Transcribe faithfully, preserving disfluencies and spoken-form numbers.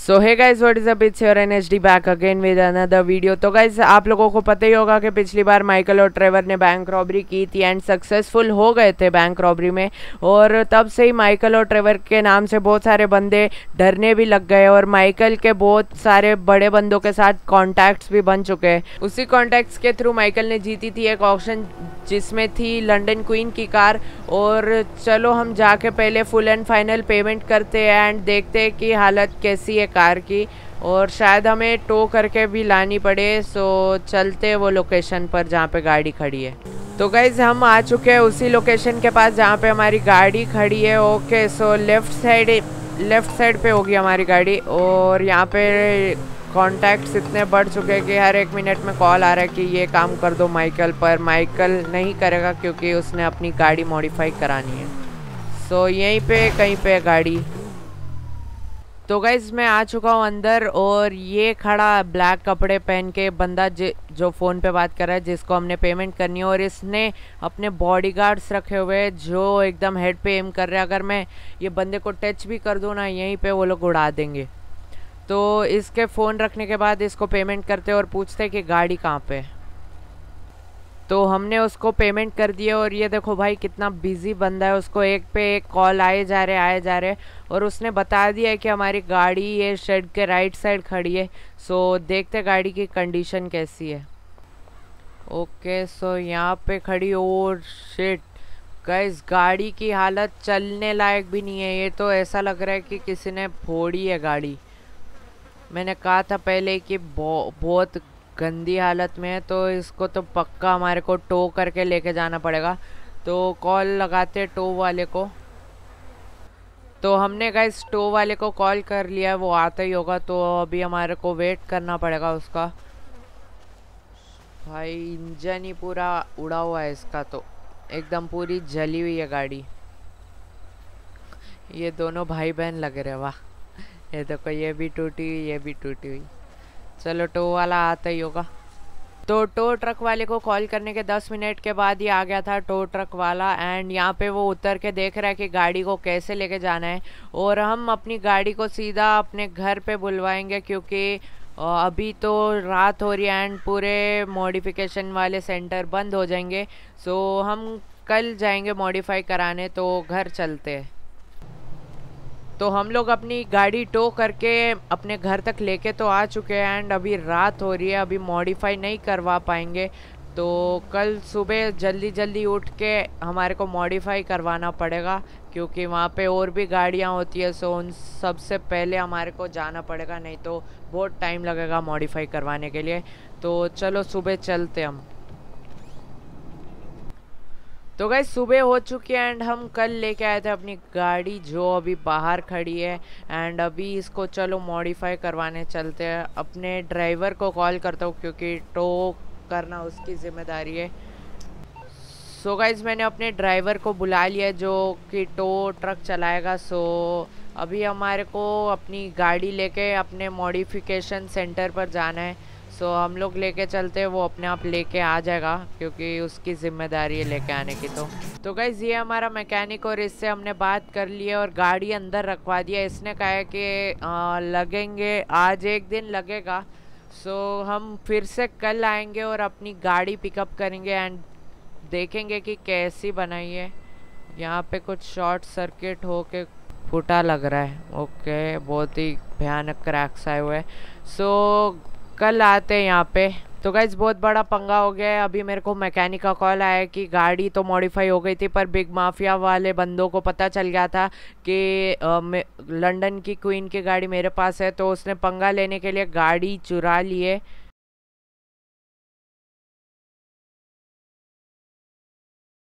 So hey guys, what is up, it's your NHD back again with another video. तो guys, आप लोगों को पता ही होगा कि पिछली बार माइकल और ट्रेवर ने बैंक रॉबरी की थी एंड सक्सेसफुल हो गए थे बैंक रॉबरी में। और तब से ही माइकल और ट्रेवर के नाम से बहुत सारे बंदे डरने भी लग गए और माइकल के बहुत सारे बड़े बंदों के साथ कॉन्टैक्ट्स भी बन चुके हैं। उसी कॉन्टैक्ट्स के थ्रू माइकल ने जीती थी एक ऑक्शन जिसमें थी लंदन क्वीन की कार। और चलो हम जाके पहले फुल एंड फाइनल पेमेंट करते हैं एंड देखते हैं कि हालत कैसी है कार की, और शायद हमें टो करके भी लानी पड़े। सो चलते वो लोकेशन पर जहाँ पे गाड़ी खड़ी है। तो गाइज हम आ चुके हैं उसी लोकेशन के पास जहाँ पे हमारी गाड़ी खड़ी है। Okay, so left side left side पे होगी हमारी गाड़ी। और यहाँ पे कॉन्टैक्ट्स इतने बढ़ चुके हैं कि हर एक मिनट में कॉल आ रहा है कि ये काम कर दो माइकल, पर माइकल नहीं करेगा क्योंकि उसने अपनी गाड़ी मॉडिफाई करानी है। सो यहीं पे कहीं पे गाड़ी। तो गाइज मैं आ चुका हूँ अंदर, और ये खड़ा ब्लैक कपड़े पहन के बंदा जो फ़ोन पे बात कर रहा है, जिसको हमने पेमेंट करनी है। और इसने अपने बॉडीगार्ड्स रखे हुए हैं जो एकदम हेड पे एम कर रहे हैं। अगर मैं ये बंदे को टच भी कर दूँ ना, यहीं पे वो लोग उड़ा देंगे। तो इसके फ़ोन रखने के बाद इसको पेमेंट करते और पूछते कि गाड़ी कहाँ पे है। तो हमने उसको पेमेंट कर दिया। और ये देखो भाई कितना बिजी बंदा है, उसको एक पे एक कॉल आए जा रहे आए जा रहे और उसने बता दिया है कि हमारी गाड़ी ये शेड के राइट साइड खड़ी है। सो देखते गाड़ी की कंडीशन कैसी है। ओके, सो यहाँ पे खड़ी। और शिट गाइस, गाड़ी की हालत चलने लायक भी नहीं है। ये तो ऐसा लग रहा है कि किसी ने फोड़ी है गाड़ी। मैंने कहा था पहले कि बहुत गंदी हालत में है, तो इसको तो पक्का हमारे को टो करके लेके जाना पड़ेगा। तो कॉल लगाते टो वाले को। तो हमने गाइस टो वाले को कॉल कर लिया, वो आता ही होगा। तो अभी हमारे को वेट करना पड़ेगा उसका। भाई इंजन ही पूरा उड़ा हुआ है इसका, तो एकदम पूरी जली हुई है गाड़ी। ये दोनों भाई बहन लग रहे, वाह। ये देखो, ये भी टूटी हुई ये भी टूटी हुई। चलो टो वाला आता ही होगा। तो टो ट्रक वाले को कॉल करने के दस मिनट के बाद ही आ गया था टो ट्रक वाला। एंड यहाँ पे वो उतर के देख रहा है कि गाड़ी को कैसे लेके जाना है। और हम अपनी गाड़ी को सीधा अपने घर पे बुलवाएंगे क्योंकि अभी तो रात हो रही है एंड पूरे मॉडिफिकेशन वाले सेंटर बंद हो जाएंगे। सो हम कल जाएंगे मॉडिफाई कराने, तो घर चलते हैं। तो हम लोग अपनी गाड़ी टो करके अपने घर तक लेके तो आ चुके हैं एंड अभी रात हो रही है, अभी मॉडिफाई नहीं करवा पाएंगे। तो कल सुबह जल्दी जल्दी उठ के हमारे को मॉडिफाई करवाना पड़ेगा क्योंकि वहाँ पे और भी गाड़ियाँ होती है। सो उन सबसे पहले हमारे को जाना पड़ेगा, नहीं तो बहुत टाइम लगेगा मॉडिफाई करवाने के लिए। तो चलो सुबह चलते हम। तो गाइस सुबह हो चुकी है एंड हम कल लेके आए थे अपनी गाड़ी जो अभी बाहर खड़ी है। एंड अभी इसको चलो मॉडिफाई करवाने चलते हैं। अपने ड्राइवर को कॉल करता हूँ क्योंकि टो करना उसकी ज़िम्मेदारी है। सो गाइस मैंने अपने ड्राइवर को बुला लिया जो कि टो ट्रक चलाएगा। सो अभी हमारे को अपनी गाड़ी लेके अपने मॉडिफिकेशन सेंटर पर जाना है। सो so, हम लोग लेके चलते हैं, वो अपने आप लेके आ जाएगा क्योंकि उसकी ज़िम्मेदारी है लेके आने की। तो तो गाइस ये हमारा मैकेनिक और इससे हमने बात कर ली है और गाड़ी अंदर रखवा दिया। इसने कहा है कि आ, लगेंगे आज एक दिन लगेगा। सो so, हम फिर से कल आएंगे और अपनी गाड़ी पिकअप करेंगे एंड देखेंगे कि कैसी बनाई है। यहाँ पे कुछ शॉर्ट सर्किट हो के फूटा लग रहा है। ओके, बहुत ही भयानक क्रैक्स आए हुए हैं। सो कल आते हैं यहाँ पे। तो गाइज बहुत बड़ा पंगा हो गया है। अभी मेरे को मैकेनिक का कॉल आया कि गाड़ी तो मॉडिफाई हो गई थी पर बिग माफिया वाले बंदों को पता चल गया था कि लंदन की क्वीन की गाड़ी मेरे पास है, तो उसने पंगा लेने के लिए गाड़ी चुरा ली है।